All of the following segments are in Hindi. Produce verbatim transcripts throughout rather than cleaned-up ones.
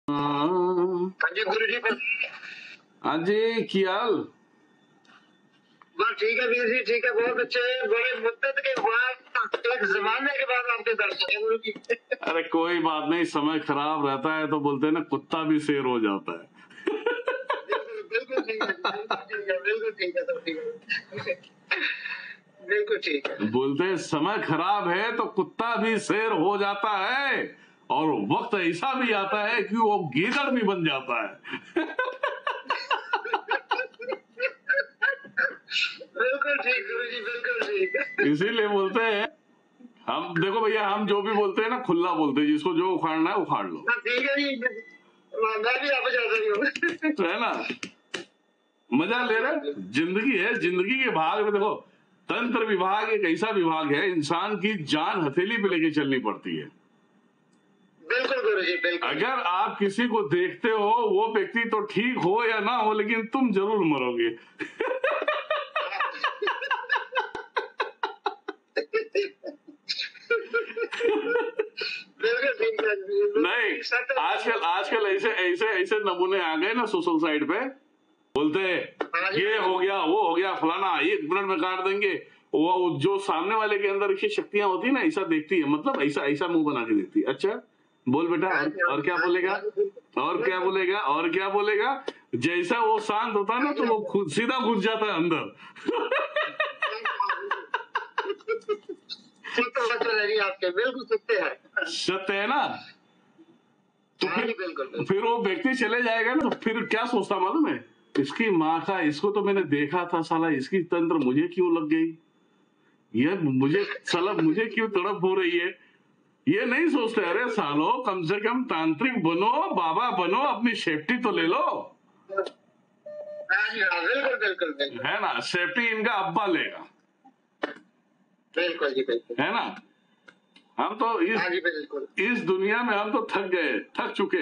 हाँ जी गुरु जी। हाँ जी, क्या हाल? बस ठीक है वीर जी, ठीक है, बहुत अच्छे। बड़े मुद्दत के बाद, एक जमाने के बाद आपके दर्शन है गुरु जी। अरे कोई बात नहीं, समय खराब रहता है तो बोलते हैं ना, कुत्ता भी शेर हो जाता है। बिल्कुल बिल्कुल ठीक है, बिल्कुल ठीक है, बिल्कुल ठीक है, बिल्कुल ठीक है। बोलते हैं समय खराब है तो कुत्ता भी शेर हो जाता है, और वक्त ऐसा भी आता है कि वो गीदड़ भी बन जाता है। बिल्कुल ठीक गुरु जी, बिल्कुल ठीक। इसीलिए बोलते हैं हम, देखो भैया, हम जो भी बोलते हैं ना खुला बोलते हैं, जिसको जो उखाड़ना है उखाड़ लो। ठीक है जी, मैं भी आप जैसा ही हूँ, तो है ना, मजा ले रहे। जिंदगी है, जिंदगी के भाग में देखो, तंत्र विभाग एक ऐसा विभाग है, इंसान की जान हथेली पे लेके चलनी पड़ती है। बिल्कुल गुरु जी, बिल्कुल। अगर आप किसी को देखते हो, वो व्यक्ति तो ठीक हो या ना हो, लेकिन तुम जरूर मरोगे। नहीं, आजकल आजकल ऐसे ऐसे ऐसे नमूने आ गए ना सोशल साइट पे, बोलते हैं ये हो गया, वो हो गया, फलाना एक मिनट में काट देंगे। वो जो सामने वाले के अंदर की शक्तियां होती है ना, ऐसा देखती है, मतलब ऐसा ऐसा मुंह बना के देखती है। अच्छा बोल बेटा, और, और क्या बोलेगा, और क्या बोलेगा, और क्या बोलेगा। जैसा वो शांत होता है ना, तो वो खुद सीधा घुस जाता है अंदर। आपके बिल्कुल सत्य है, सत्य है ना। तो फिर बिल्कुल फिर वो व्यक्ति चले जाएगा ना, तो फिर क्या सोचता मालूम है, इसकी माँ का, इसको तो मैंने देखा था, साला इसकी तंत्र मुझे क्यों लग गई, ये मुझे साला मुझे क्यों तड़प हो रही है। ये नहीं सोचते, अरे सालो कम से कम तांत्रिक बनो, बाबा बनो, अपनी सेफ्टी तो ले लो। बिल्कुल बिल्कुल बिल्कुल, है ना, सेफ्टी इनका अब्बा लेगा। बिल्कुल जी बिल्कुल, है ना। हम तो इस बिल्कुल इस दुनिया में हम तो थक गए, थक चुके।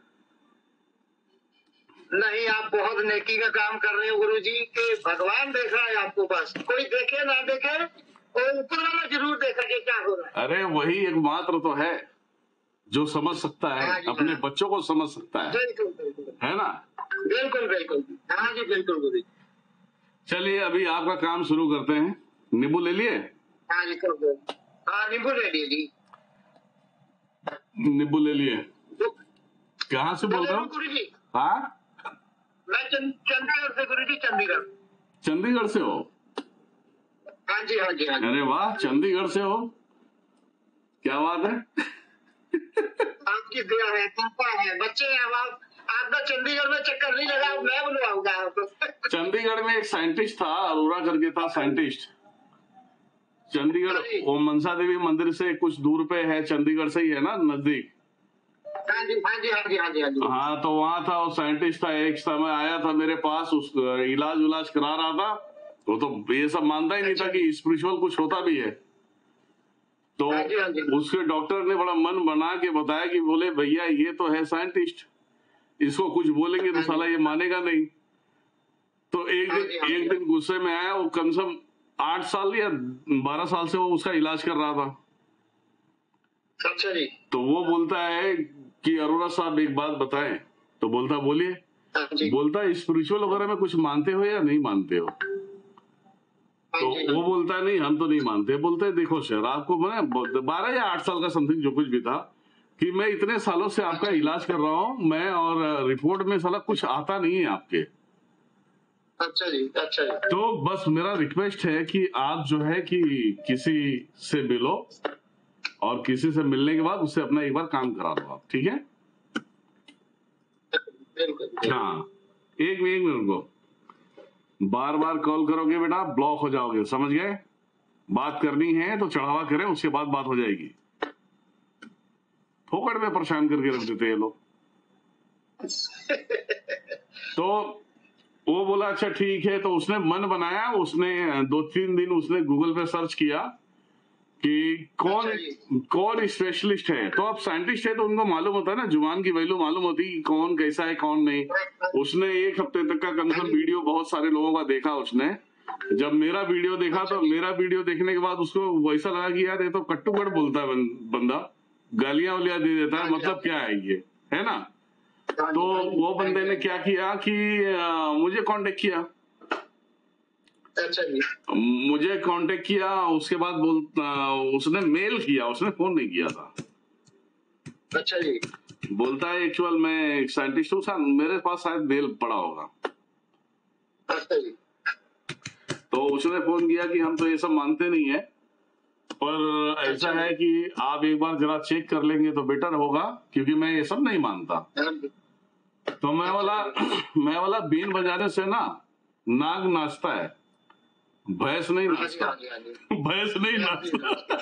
नहीं, आप बहुत नेकी का काम कर रहे हो गुरु जी, के भगवान देख रहा है आपको, बस कोई देखे ना देखे, और ऊपर वाला जरूर देखा कि क्या हो रहा है। अरे वही एकमात्र तो है जो समझ सकता है, अपने बच्चों को समझ सकता है। बिल्कुल बिल्कुल, है ना। बिल्कुल बिल्कुल, हाँ जी बिल्कुल गुरु जी। चलिए अभी आपका काम शुरू करते हैं। नींबू ले लिए? हाँ जी, हाँ नींबू ले लिए जी, नींबू ले लिए। कहाँ से बोल रहे हो गुरु जी? हाँ, मैं चंडीगढ़ से गुरु जी, चंडीगढ़। चंडीगढ़ से हो? हाँ जी हाँ जी हाँ जी। अरे वाह, चंडीगढ़ से हो, क्या बात है। आपकी दया है, कृपा है, बच्चे हैं आप, आपका चंडीगढ़ में चक्कर नहीं लगा, मैं बुलवाऊंगा आपको। चंडीगढ़ में एक साइंटिस्ट था, अरोड़ा करके था साइंटिस्ट। चंडीगढ़ वो मनसा देवी मंदिर से कुछ दूर पे है, चंडीगढ़ से ही है ना, नजदीक। हाँ जी हाँ जी हाँ जी हाँ जी हाँ जी। हाँ तो वहाँ था, वो साइंटिस्ट था, एक समय आया था मेरे पास, उस इलाज उलाज करा रहा था। वो तो ये सब मानता ही नहीं था कि स्पिरिचुअल कुछ होता भी है। तो हाँ जी, हाँ जी। उसके डॉक्टर ने बड़ा मन बना के बताया कि बोले भैया ये तो है साइंटिस्ट, इसको कुछ बोलेंगे तो साला ये मानेगा नहीं। तो एक दिन एक दिन गुस्से में आया, वो कम से कम आठ साल या बारह साल से वो उसका इलाज कर रहा था। अच्छा जी। तो वो बोलता है कि अरोड़ा साहब एक बात बताएं। तो बोलता बोलिए। बोलता स्पिरिचुअल वगैरह में कुछ मानते हो या नहीं मानते हो? तो वो बोलता है नहीं हम तो नहीं मानते। बोलते देखो सर, आपको मैंने बारह या आठ साल का समथिंग जो कुछ भी था, कि मैं इतने सालों से आपका इलाज कर रहा हूँ मैं, और रिपोर्ट में साला कुछ आता नहीं है आपके। अच्छा जी, अच्छा जी। तो बस मेरा रिक्वेस्ट है कि आप जो है कि किसी से मिलो, और किसी से मिलने के बाद उससे अपना एक बार काम करा दो आप, ठीक है? हाँ, एक मिनट में उनको बार बार कॉल करोगे बेटा ब्लॉक हो जाओगे, समझ गए? बात करनी है तो चढ़ावा करें, उसके बाद बात हो जाएगी। फोकट में परेशान करके रख देते हैं लोग। तो वो बोला अच्छा ठीक है। तो उसने मन बनाया, उसने दो तीन दिन उसने गूगल पे सर्च किया कि कौन कौन स्पेशलिस्ट है। तो अब साइंटिस्ट है तो उनको मालूम होता है ना, जुबान की वैल्यू मालूम होती है कि कौन कैसा है कौन नहीं। उसने एक हफ्ते तक का कम से कम वीडियो बहुत सारे लोगों का देखा उसने। जब मेरा वीडियो देखा तो मेरा वीडियो देखने के बाद उसको वैसा लगा कि यार ये तो कट्टू कट बोलता है बंदा, गालियां वालियां दे देता है, मतलब क्या है ये, है ना। तो वो बंदे ने क्या किया कि आ, मुझे कांटेक्ट किया। अच्छा जी। मुझे कांटेक्ट किया, उसके बाद बोल आ, उसने मेल किया, उसने फोन नहीं किया था। अच्छा जी। बोलता है एक्चुअल मैं एक साइंटिस्ट हूँ, मेरे पास शायद मेल पड़ा होगा। अच्छा जी। तो उसने फोन किया कि हम तो ये सब मानते नहीं है, पर ऐसा है कि आप एक बार जरा चेक कर लेंगे तो बेटर होगा, क्योंकि मैं ये सब नहीं मानता। तो मैं वाला मैं वाला बीन बजाने से ना नाग नाचता है, भैंस नहीं नाचता। भैंस नहीं नाचता।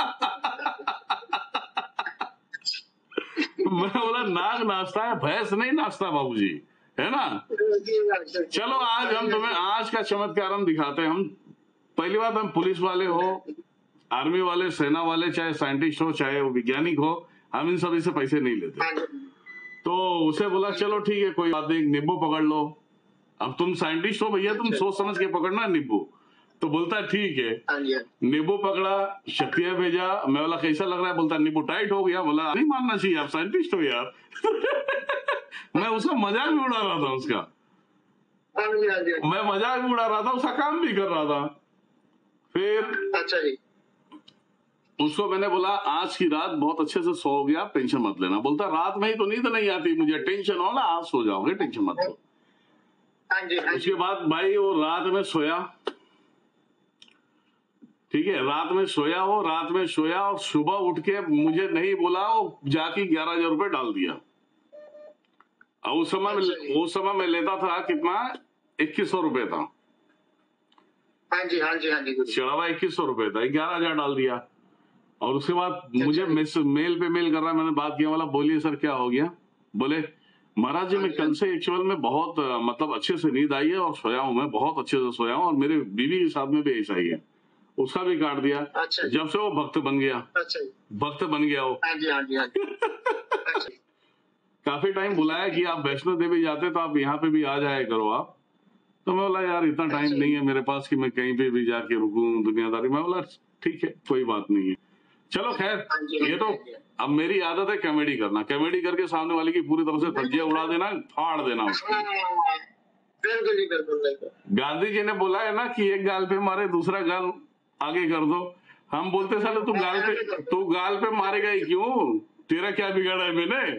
मैं बोला नाग नाचता है, भैंस नहीं नाचता बाबूजी, है ना। चलो आज हम तुम्हें आज का चमत्कार हम दिखाते हैं। हम पहली बात, हम पुलिस वाले हो, आर्मी वाले, सेना वाले, चाहे साइंटिस्ट हो, चाहे वैज्ञानिक हो, हम इन सभी से पैसे नहीं लेते। तो उसे बोला चलो ठीक है, कोई बात नहीं, नींबू पकड़ लो। अब तुम साइंटिस्ट हो भैया, तुम सोच समझ के पकड़ना नींबू। तो बोलता है ठीक है। नींबू पकड़ा, शक्तियां भेजा। मैं बोला कैसा लग रहा है? बोलता नींबू टाइट हो गया। बोला नहीं मानना चाहिए, आप साइंटिस्ट हो यार। मैं उसका मजाक भी उड़ा रहा था, उसका मैं मजाक भी उड़ा रहा था, उसका काम भी कर रहा था। फिर अच्छा जी। उसको मैंने बोला आज की रात बहुत अच्छे से सो गया, टेंशन मत लेना। बोलता रात में ही तो नींद नहीं आती मुझे, टेंशन हो ना, आज सो जाओगे, टेंशन मत लो। उसके बाद भाई वो रात में सोया, ठीक है, रात में सोया हो, रात में सोया और सुबह उठ के मुझे नहीं बोला, वो जाके ग्यारह हजार रुपये डाल दिया। और उस समय में उस समय मैं लेता था कितना, इक्कीस सौ रुपये था। हाँ जी हाँ जी हाँ जी। चढ़ावा इक्कीस सौ रुपये था, ग्यारह हजार डाल दिया। और उसके बाद मुझे मेल पे मेल कर रहा है। मैंने बात किया, वाला बोलिए सर क्या हो गया? बोले महाराज जी मैं कल से एक्चुअल में बहुत मतलब अच्छे से नींद आई है और सोया हूँ, मैं बहुत अच्छे से सोया हूँ, और मेरे बीवी के साथ में भी ऐसा ही है। उसका भी काट दिया। अच्छा। जब से वो भक्त बन गया। अच्छा। भक्त बन गया वो। हाँ जी हाँ जी हाँ जी। अच्छा। काफी टाइम बुलाया कि आप वैष्णो देवी जाते तो आप यहाँ पे भी आ जाए करो आप। तो मैं बोला यार इतना टाइम नहीं है मेरे पास कि मैं कहीं पे भी जाके रुकूं दुनियादारी। मैं बोला ठीक है कोई बात नहीं है, चलो खैर। ये तो अब मेरी आदत है कॉमेडी करना, कॉमेडी करके सामने वाले की पूरी तरह से धज्जियां उड़ा देना, फाड़ देना उसको। बिल्कुल जी बिल्कुल। गांधी जी ने बोला है ना कि एक गाल पे मारे दूसरा गाल आगे कर दो। हम बोलते साले तू गाल पे तू गाल पे मारेगा ही क्यों, तेरा क्या बिगाड़ा है मैंने?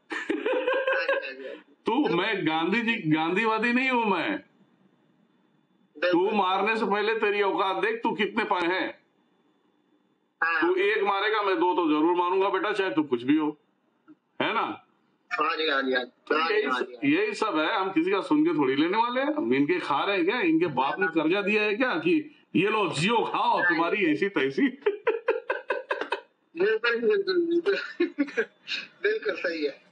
तू मैं गांधी जी गांधीवादी नहीं हूं मैं। तू मारने से पहले तेरी औकात देख, तू कितने पाए हैं। तू एक मारेगा, मैं दो तो जरूर मारूंगा बेटा, चाहे तू कुछ भी हो, है ना। तो यही यही सब है, हम किसी का सुन के थोड़ी लेने वाले हैं। हम इनके खा रहे हैं क्या? इनके बाप ने कर्जा दिया है क्या कि ये लो जियो खाओ तुम्हारी ऐसी तैसी? बिल्कुल बिल्कुल बिल्कुल सही है।